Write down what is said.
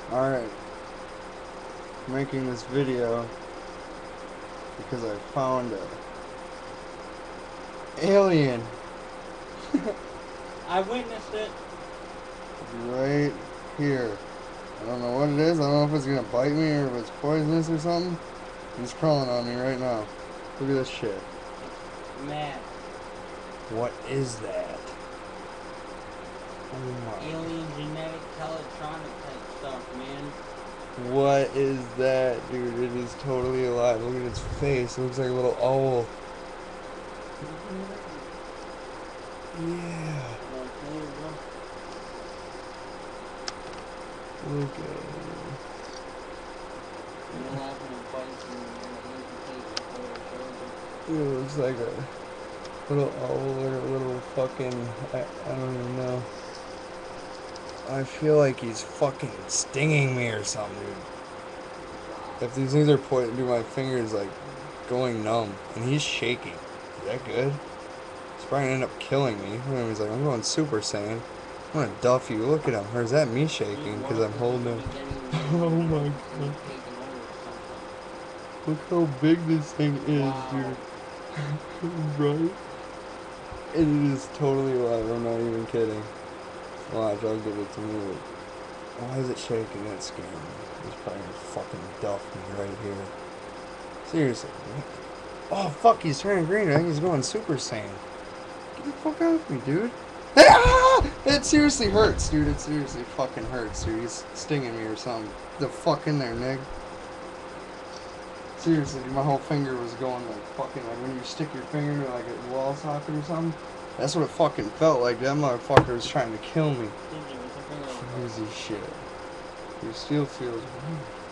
Alright, making this video because I found a alien I witnessed it. right here. I don't know what it is. I don't know if it's gonna bite me or if it's poisonous or something. It's crawling on me right now. Look at this shit. Man, What is that? Oh my. alien genetic teletronic type stuff, man. What is that, dude? It is totally alive. Look at its face. It looks like a little owl. Yeah. Look at it. It looks like a little owl or a little fucking. I don't even know. I feel like he's fucking stinging me or something, dude. If these things are pointing to my fingers, like going numb, and he's shaking. Is that good? He's probably gonna end up killing me. He's like, I'm going Super Saiyan. I'm gonna duff you. Look at him. Or is that me shaking because I'm holding him? Oh my god. Look how big this thing is, Wow. dude. Right? It is totally alive. I'm not even kidding. Watch, I'll give it to me. Why is it shaking? That's scaring me. He's probably gonna fucking duff me right here. Seriously. Oh, fuck, he's turning green. I think he's going Super Saiyan. Get the fuck out of me, dude. Ah! It seriously hurts, dude. It seriously fucking hurts, dude. He's stinging me or something. The fuck in there, Nick. Seriously, dude, my whole finger was going like fucking, like when you stick your finger to like a wall socket or something. That's what it fucking felt like. That motherfucker was trying to kill me. Crazy shit. It still feels weird.